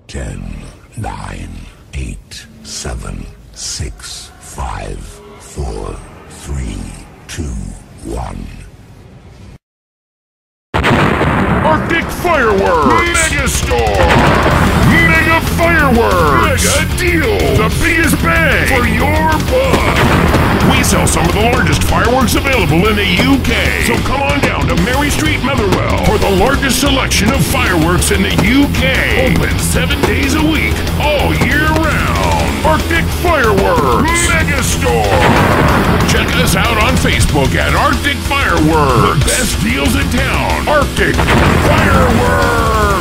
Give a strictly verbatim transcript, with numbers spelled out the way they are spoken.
Ten, nine, eight, seven, six, five, four, three, two, one. Arctic Fireworks! Mega Store! Mega Fireworks! Mega Deals! The biggest bang for your buck! We sell some of the largest fireworks available in the U K. So come on down to Mary Street, Motherwell for the largest selection of fireworks in the U K. Open seven days a week, all year round. Arctic Fireworks! Mega Store! Check us out on Facebook at Arctic Fireworks. The best deals in town. Arctic Fireworks!